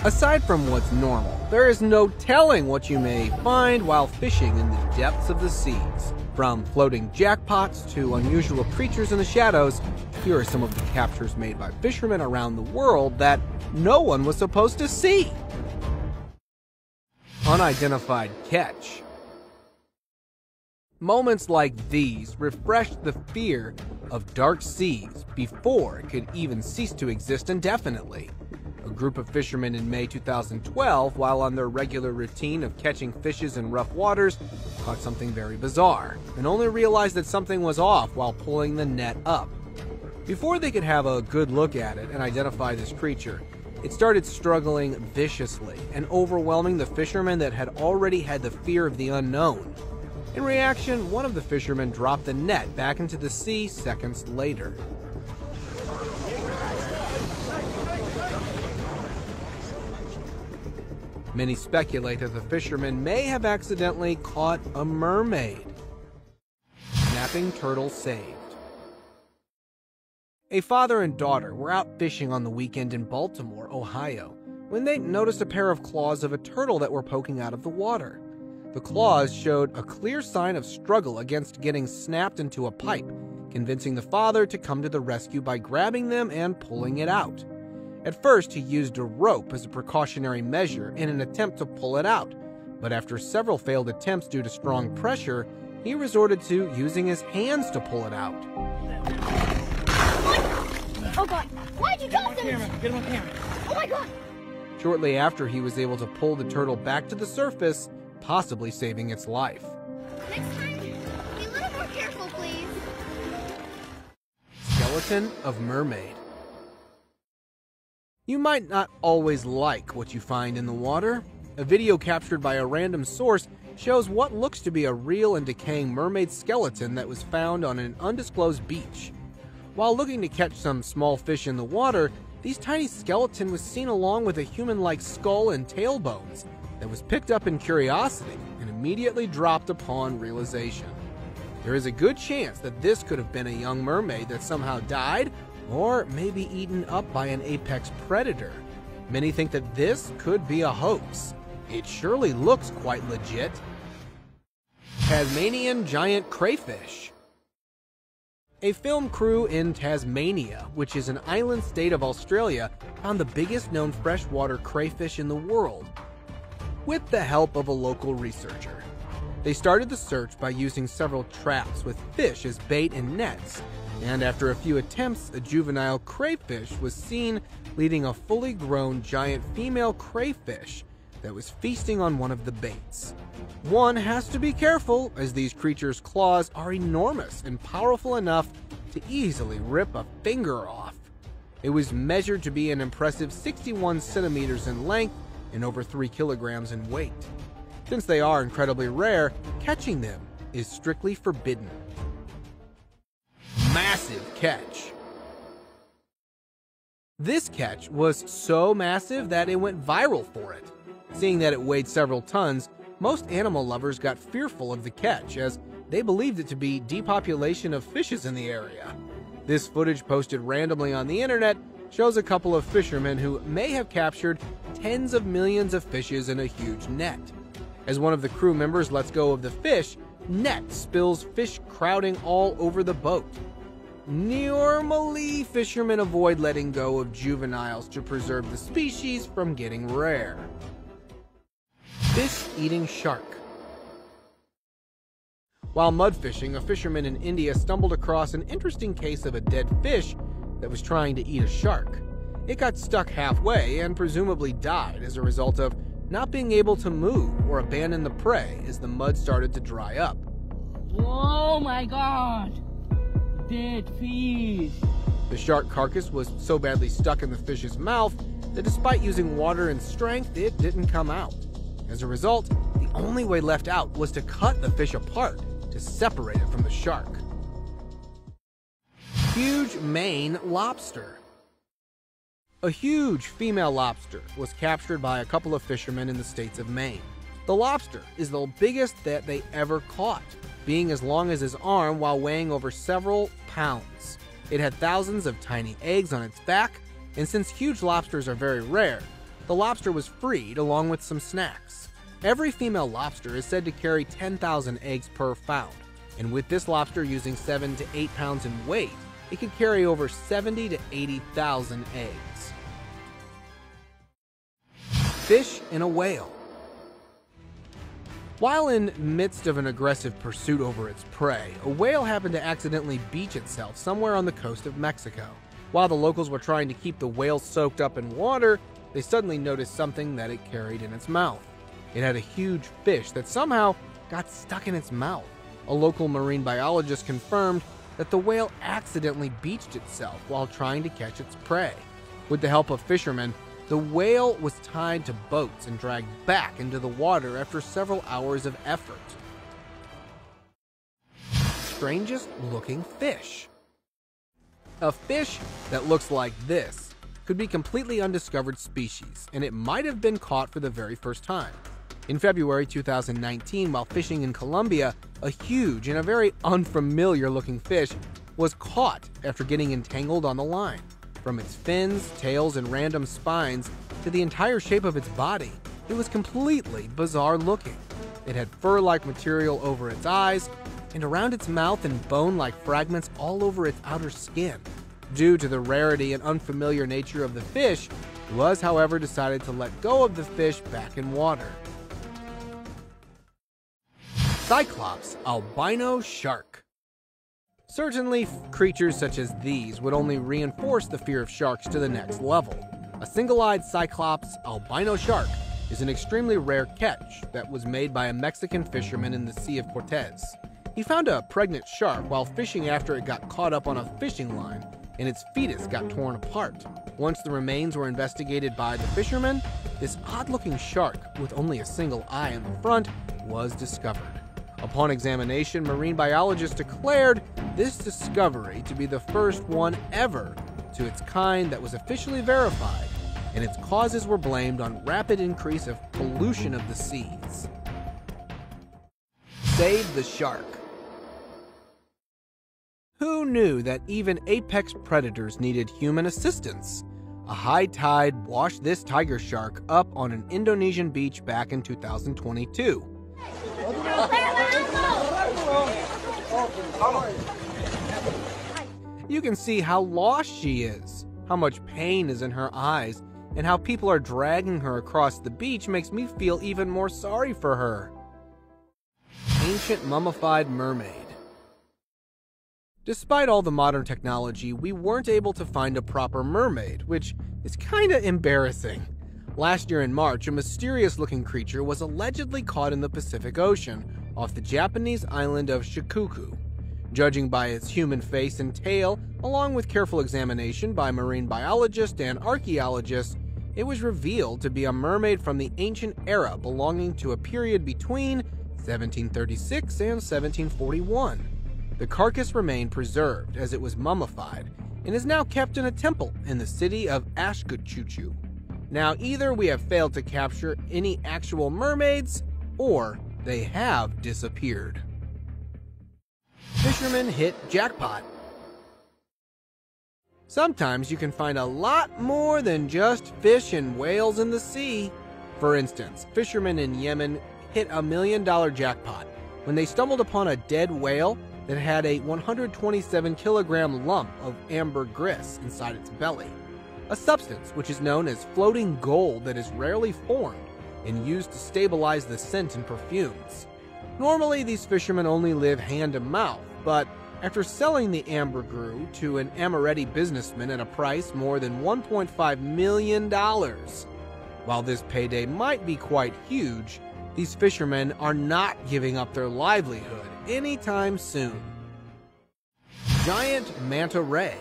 Aside from what's normal, there is no telling what you may find while fishing in the depths of the seas. From floating jackpots to unusual creatures in the shadows, here are some of the captures made by fishermen around the world that no one was supposed to see. Unidentified catch. Moments like these refreshed the fear of dark seas before it could even cease to exist indefinitely. A group of fishermen in May 2012, while on their regular routine of catching fishes in rough waters, caught something very bizarre, and only realized that something was off while pulling the net up. Before they could have a good look at it and identify this creature, it started struggling viciously and overwhelming the fishermen that had already had the fear of the unknown. In reaction, one of the fishermen dropped the net back into the sea seconds later. Many speculate that the fisherman may have accidentally caught a mermaid. Snapping turtle saved. A father and daughter were out fishing on the weekend in Baltimore, Ohio, when they noticed a pair of claws of a turtle that were poking out of the water. The claws showed a clear sign of struggle against getting snapped into a pipe, convincing the father to come to the rescue by grabbing them and pulling it out. At first, he used a rope as a precautionary measure in an attempt to pull it out, but after several failed attempts due to strong pressure, he resorted to using his hands to pull it out. Oh God, why'd you drop them? Get him on camera. Oh my God! Shortly after, he was able to pull the turtle back to the surface, possibly saving its life. Next time, be a little more careful, please. Skeleton of mermaid. You might not always like what you find in the water. A video captured by a random source shows what looks to be a real and decaying mermaid skeleton that was found on an undisclosed beach. While looking to catch some small fish in the water, this tiny skeleton was seen along with a human-like skull and tailbones that was picked up in curiosity and immediately dropped upon realization. There is a good chance that this could have been a young mermaid that somehow died, or maybe eaten up by an apex predator. Many think that this could be a hoax. It surely looks quite legit. Tasmanian giant crayfish. A film crew in Tasmania, which is an island state of Australia, found the biggest known freshwater crayfish in the world, with the help of a local researcher. They started the search by using several traps with fish as bait and nets, and after a few attempts, a juvenile crayfish was seen leading a fully grown giant female crayfish that was feasting on one of the baits. One has to be careful, as these creatures' claws are enormous and powerful enough to easily rip a finger off. It was measured to be an impressive 61 centimeters in length and over 3 kilograms in weight. Since they are incredibly rare, catching them is strictly forbidden. Massive catch. This catch was so massive that it went viral for it. Seeing that it weighed several tons, most animal lovers got fearful of the catch, as they believed it to be depopulation of fishes in the area. This footage posted randomly on the internet shows a couple of fishermen who may have captured tens of millions of fishes in a huge net. As one of the crew members lets go of the fish, net spills fish crowding all over the boat. Normally, fishermen avoid letting go of juveniles to preserve the species from getting rare. Fish-eating shark. While mud fishing, a fisherman in India stumbled across an interesting case of a dead fish that was trying to eat a shark. It got stuck halfway and presumably died as a result of not being able to move or abandon the prey as the mud started to dry up. Oh my God! Dead fish! The shark carcass was so badly stuck in the fish's mouth that despite using water and strength, it didn't come out. As a result, the only way left out was to cut the fish apart to separate it from the shark. Huge Maine lobster. A huge female lobster was captured by a couple of fishermen in the states of Maine. The lobster is the biggest that they ever caught, being as long as his arm while weighing over several pounds. It had thousands of tiny eggs on its back, and since huge lobsters are very rare, the lobster was freed along with some snacks. Every female lobster is said to carry 10,000 eggs per pound, and with this lobster using 7 to 8 pounds in weight, it could carry over 70 to 80,000 eggs. Fish in a whale. While in midst of an aggressive pursuit over its prey, a whale happened to accidentally beach itself somewhere on the coast of Mexico. While the locals were trying to keep the whale soaked up in water, they suddenly noticed something that it carried in its mouth. It had a huge fish that somehow got stuck in its mouth. A local marine biologist confirmed that the whale accidentally beached itself while trying to catch its prey. With the help of fishermen, the whale was tied to boats and dragged back into the water after several hours of effort. Strangest looking fish. A fish that looks like this could be a completely undiscovered species, and it might have been caught for the very first time. In February 2019, while fishing in Colombia, a huge and a very unfamiliar looking fish was caught after getting entangled on the line. From its fins, tails, and random spines to the entire shape of its body, it was completely bizarre looking. It had fur-like material over its eyes and around its mouth and bone-like fragments all over its outer skin. Due to the rarity and unfamiliar nature of the fish, it was, however, decided to let go of the fish back in water. Cyclops albino shark. Certainly, creatures such as these would only reinforce the fear of sharks to the next level. A single-eyed Cyclops albino shark is an extremely rare catch that was made by a Mexican fisherman in the Sea of Cortez. He found a pregnant shark while fishing after it got caught up on a fishing line, and its fetus got torn apart. Once the remains were investigated by the fisherman, this odd-looking shark, with only a single eye in the front, was discovered. Upon examination, marine biologists declared this discovery to be the first one ever to its kind that was officially verified, and its causes were blamed on rapid increase of pollution of the seas. Save the shark. Who knew that even apex predators needed human assistance? A high tide washed this tiger shark up on an Indonesian beach back in 2022. You can see how lost she is, how much pain is in her eyes, and how people are dragging her across the beach makes me feel even more sorry for her. Ancient mummified mermaid. Despite all the modern technology, we weren't able to find a proper mermaid, which is kinda embarrassing. Last year in March, a mysterious-looking creature was allegedly caught in the Pacific Ocean off the Japanese island of Shikoku. Judging by its human face and tail, along with careful examination by marine biologists and archaeologists, it was revealed to be a mermaid from the ancient era belonging to a period between 1736 and 1741. The carcass remained preserved as it was mummified and is now kept in a temple in the city of Ashkuchuchu. Now, either we have failed to capture any actual mermaids, or they have disappeared. Fishermen hit jackpot. Sometimes you can find a lot more than just fish and whales in the sea. For instance, fishermen in Yemen hit a $1 million jackpot when they stumbled upon a dead whale that had a 127-kilogram lump of ambergris inside its belly, a substance which is known as floating gold that is rarely formed and used to stabilize the scent in perfumes. Normally, these fishermen only live hand to mouth, but after selling the ambergris to an Amaretti businessman at a price more than $1.5 million. While this payday might be quite huge, these fishermen are not giving up their livelihood anytime soon. Giant manta ray.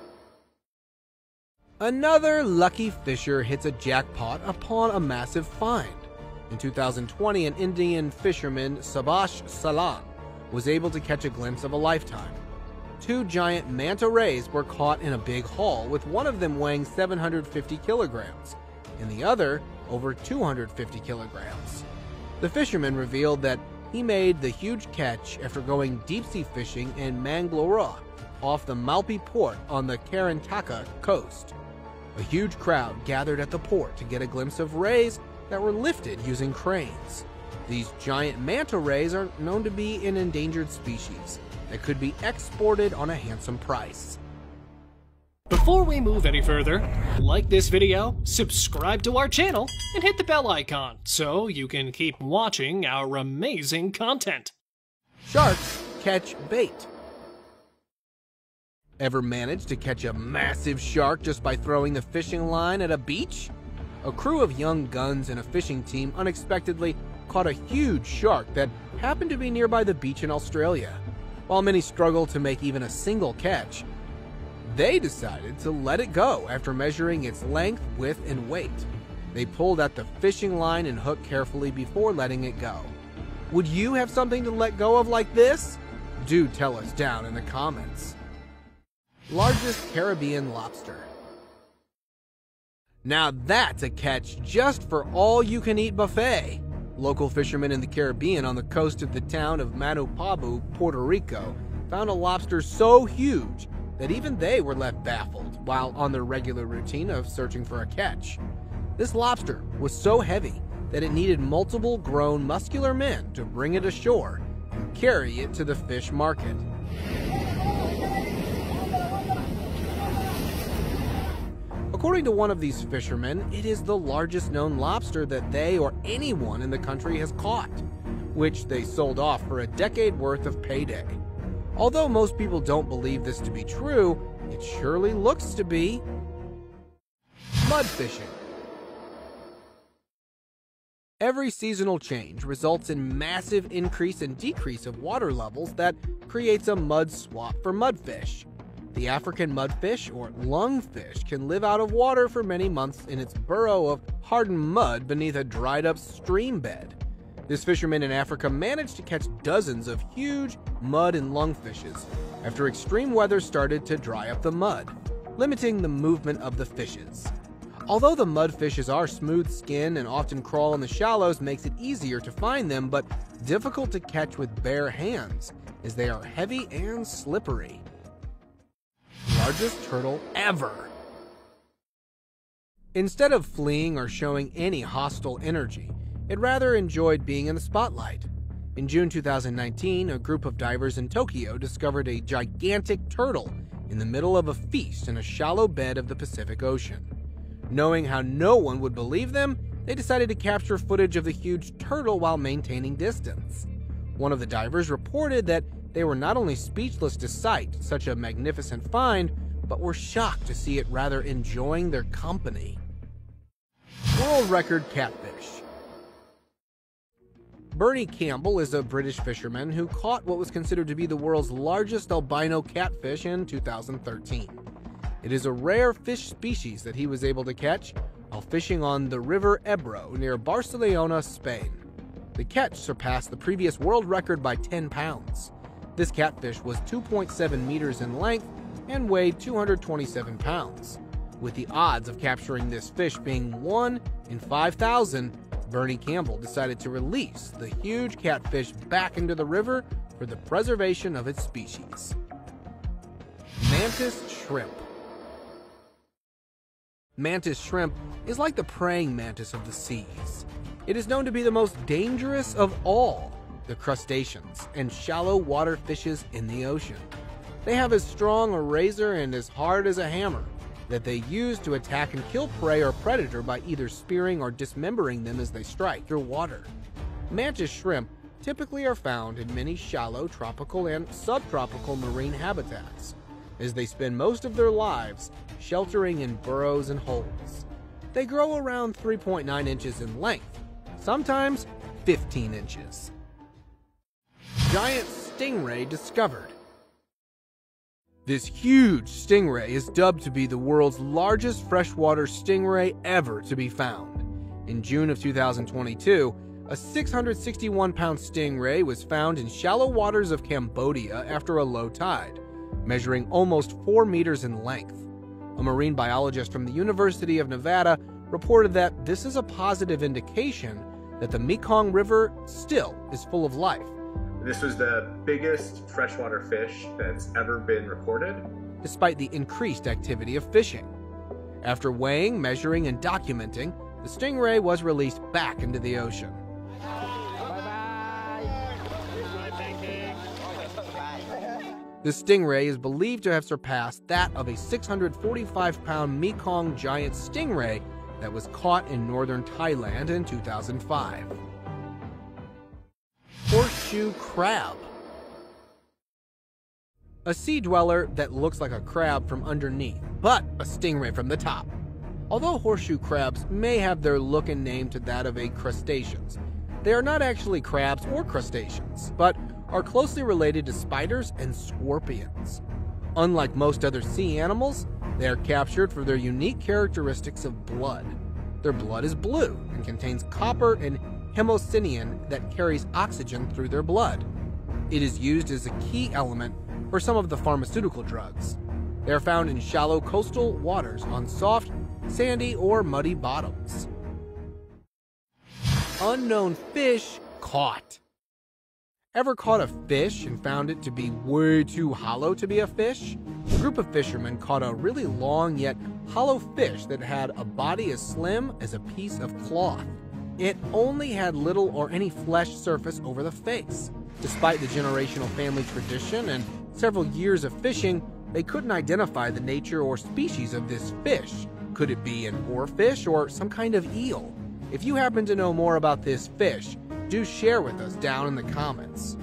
Another lucky fisher hits a jackpot upon a massive find. In 2020, an Indian fisherman, Subhash Salam, was able to catch a glimpse of a lifetime. 2 giant manta rays were caught in a big haul, with one of them weighing 750 kilograms, and the other over 250 kilograms. The fisherman revealed that he made the huge catch after going deep-sea fishing in Mangalore, off the Malpi port on the Karnataka coast. A huge crowd gathered at the port to get a glimpse of rays that were lifted using cranes. These giant manta rays are known to be an endangered species that could be exported on a handsome price. Before we move any further, like this video, subscribe to our channel, and hit the bell icon so you can keep watching our amazing content. Sharks catch bait. Ever managed to catch a massive shark just by throwing the fishing line at a beach? A crew of young guns and a fishing team unexpectedly caught a huge shark that happened to be nearby the beach in Australia. While many struggled to make even a single catch, they decided to let it go after measuring its length, width, and weight. They pulled at the fishing line and hook carefully before letting it go. Would you have something to let go of like this? Do tell us down in the comments. Largest Caribbean lobster. Now that's a catch just for all-you-can-eat buffet. Local fishermen in the Caribbean on the coast of the town of Manapobu, Puerto Rico, found a lobster so huge that even they were left baffled while on their regular routine of searching for a catch. This lobster was so heavy that it needed multiple grown muscular men to bring it ashore and carry it to the fish market. According to one of these fishermen, it is the largest known lobster that they or anyone in the country has caught, which they sold off for a decade worth of payday. Although most people don't believe this to be true, it surely looks to be. Mud fishing. Every seasonal change results in massive increase and decrease of water levels that creates a mud swamp for mudfish. The African mudfish, or lungfish, can live out of water for many months in its burrow of hardened mud beneath a dried-up stream bed. This fisherman in Africa managed to catch dozens of huge mud and lungfishes after extreme weather started to dry up the mud, limiting the movement of the fishes. Although the mudfishes are smooth-skinned and often crawl in the shallows makes it easier to find them, but difficult to catch with bare hands, as they are heavy and slippery. Largest turtle ever. Instead of fleeing or showing any hostile energy, it rather enjoyed being in the spotlight. In June 2019, a group of divers in Tokyo discovered a gigantic turtle in the middle of a feast in a shallow bed of the Pacific Ocean. Knowing how no one would believe them, they decided to capture footage of the huge turtle while maintaining distance. One of the divers reported that they were not only speechless to sight such a magnificent find, but were shocked to see it rather enjoying their company. World record catfish. Bernie Campbell is a British fisherman who caught what was considered to be the world's largest albino catfish in 2013. It is a rare fish species that he was able to catch while fishing on the River Ebro near Barcelona, Spain. The catch surpassed the previous world record by 10 pounds. This catfish was 2.7 meters in length and weighed 227 pounds. With the odds of capturing this fish being 1 in 5,000, Bernie Campbell decided to release the huge catfish back into the river for the preservation of its species. Mantis shrimp. Mantis shrimp is like the praying mantis of the seas. It is known to be the most dangerous of all the crustaceans and shallow water fishes in the ocean. They have as strong a razor and as hard as a hammer that they use to attack and kill prey or predator by either spearing or dismembering them as they strike through water. Mantis shrimp typically are found in many shallow tropical and subtropical marine habitats, as they spend most of their lives sheltering in burrows and holes. They grow around 3.9 inches in length, sometimes 15 inches. Giant stingray discovered. This huge stingray is dubbed to be the world's largest freshwater stingray ever to be found. In June of 2022, a 661-pound stingray was found in shallow waters of Cambodia after a low tide, measuring almost 4 meters in length. A marine biologist from the University of Nevada reported that this is a positive indication that the Mekong River still is full of life. This was the biggest freshwater fish that's ever been recorded, despite the increased activity of fishing. After weighing, measuring, and documenting, the stingray was released back into the ocean. The stingray is believed to have surpassed that of a 645-pound Mekong giant stingray that was caught in northern Thailand in 2005. Horseshoe crab. A sea dweller that looks like a crab from underneath, but a stingray from the top. Although horseshoe crabs may have their look and name to that of a crustaceans, they are not actually crabs or crustaceans, but are closely related to spiders and scorpions. Unlike most other sea animals, they are captured for their unique characteristics of blood. Their blood is blue and contains copper and hemocyanin that carries oxygen through their blood. It is used as a key element for some of the pharmaceutical drugs. They are found in shallow coastal waters on soft, sandy, or muddy bottoms. Unknown fish caught. Ever caught a fish and found it to be way too hollow to be a fish? A group of fishermen caught a really long yet hollow fish that had a body as slim as a piece of cloth. It only had little or any flesh surface over the face. Despite the generational family tradition and several years of fishing, they couldn't identify the nature or species of this fish. Could it be an oarfish or some kind of eel? If you happen to know more about this fish, do share with us down in the comments.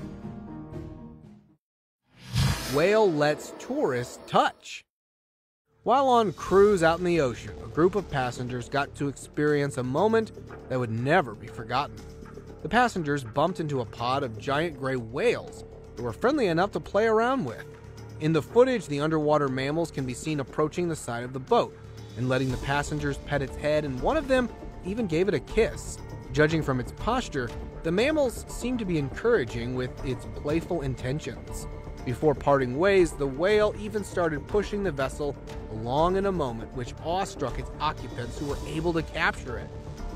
Whale lets tourists touch. While on cruise out in the ocean, a group of passengers got to experience a moment that would never be forgotten. The passengers bumped into a pod of giant gray whales that were friendly enough to play around with. In the footage, the underwater mammals can be seen approaching the side of the boat and letting the passengers pet its head, and one of them even gave it a kiss. Judging from its posture, the mammals seemed to be encouraging with its playful intentions. Before parting ways, the whale even started pushing the vessel along in a moment which awestruck its occupants, who were able to capture it.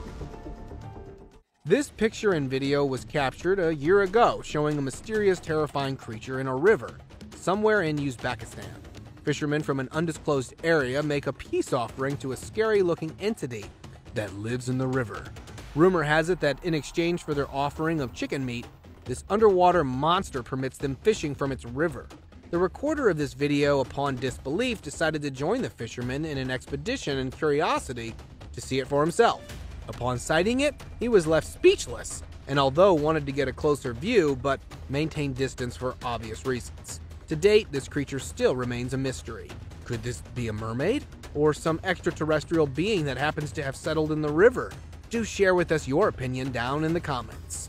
This picture and video was captured a year ago, showing a mysterious, terrifying creature in a river somewhere in Uzbekistan. Fishermen from an undisclosed area make a peace offering to a scary-looking entity that lives in the river. Rumor has it that in exchange for their offering of chicken meat, this underwater monster permits them fishing from its river. The recorder of this video, upon disbelief, decided to join the fishermen in an expedition and curiosity to see it for himself. Upon sighting it, he was left speechless, and although wanted to get a closer view, but maintained distance for obvious reasons. To date, this creature still remains a mystery. Could this be a mermaid? Or some extraterrestrial being that happens to have settled in the river? Do share with us your opinion down in the comments.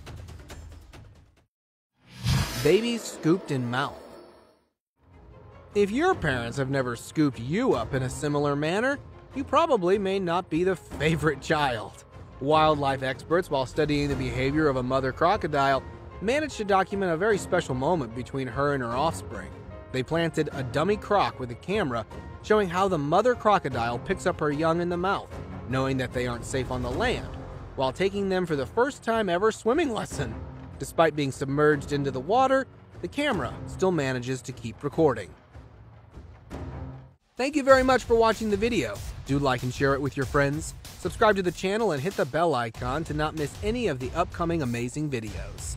Babies scooped in mouth. If your parents have never scooped you up in a similar manner, you probably may not be the favorite child. Wildlife experts, while studying the behavior of a mother crocodile, managed to document a very special moment between her and her offspring. They planted a dummy croc with a camera, showing how the mother crocodile picks up her young in the mouth, knowing that they aren't safe on the land, while taking them for the first time ever swimming lesson. Despite being submerged into the water, the camera still manages to keep recording. Thank you very much for watching the video. Do like and share it with your friends. Subscribe to the channel and hit the bell icon to not miss any of the upcoming amazing videos.